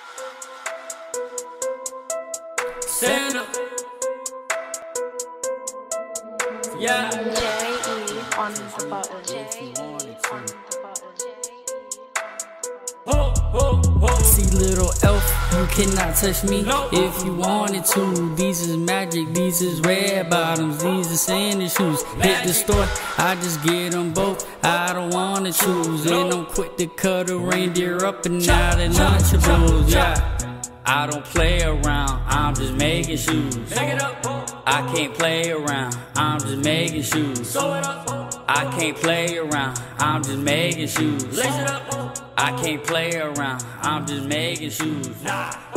Santa. Yeah. J.E. on the button. See, little elf, you cannot touch me if you wanted to. These is magic, these is red bottoms, these is sandal shoes. Hit the store, I just get them both, I don't wanna choose. And I'm quick to cut a reindeer up and out of Lunchables, yeah. I don't play around, I'm just making shoes. I can't play around, I'm just making shoes. I can't play around, I'm just making shoes. I can't play around, I'm just making shoes.